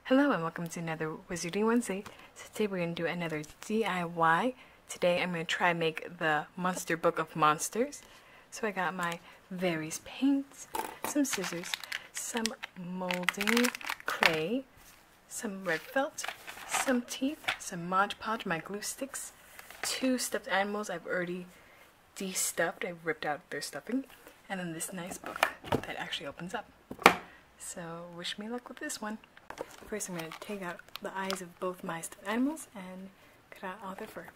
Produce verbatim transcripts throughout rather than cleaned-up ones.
Hello and welcome to another Wizarding Wednesday. So today we're going to do another D I Y. Today I'm going to try and make the Monster Book of Monsters. So I got my various paints, some scissors, some molding clay, some red felt, some teeth, some Mod Podge, my glue sticks, two stuffed animals I've already de-stuffed. I've ripped out their stuffing, and then this nice book that actually opens up. So wish me luck with this one. First I'm going to take out the eyes of both my stuffed animals and cut out all their fur.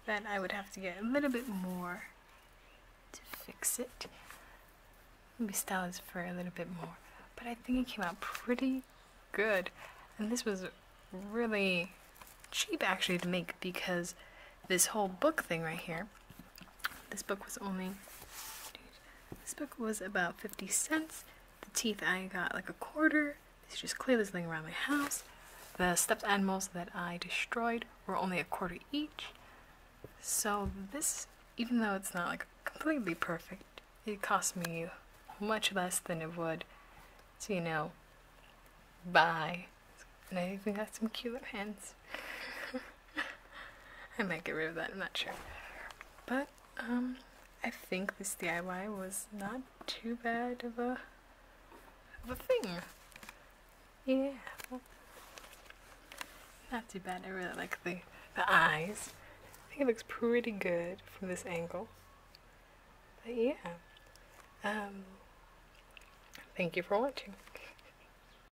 that I would have to get a little bit more to fix it. Maybe style this for a little bit more. But I think it came out pretty good. And this was really cheap actually to make, because this whole book thing right here, this book was only, this book was about fifty cents. The teeth I got like a quarter. These are just clearly laying around my house. The stuffed animals that I destroyed were only a quarter each. So this, even though it's not like completely perfect, it cost me much less than it would to, you know, buy. And I even got some cute little hands. I might get rid of that, I'm not sure. But, um, I think this D I Y was not too bad of a, of a thing. Yeah. Not too bad. I really like the, the eyes. I think it looks pretty good from this angle. But yeah. Um, thank you for watching.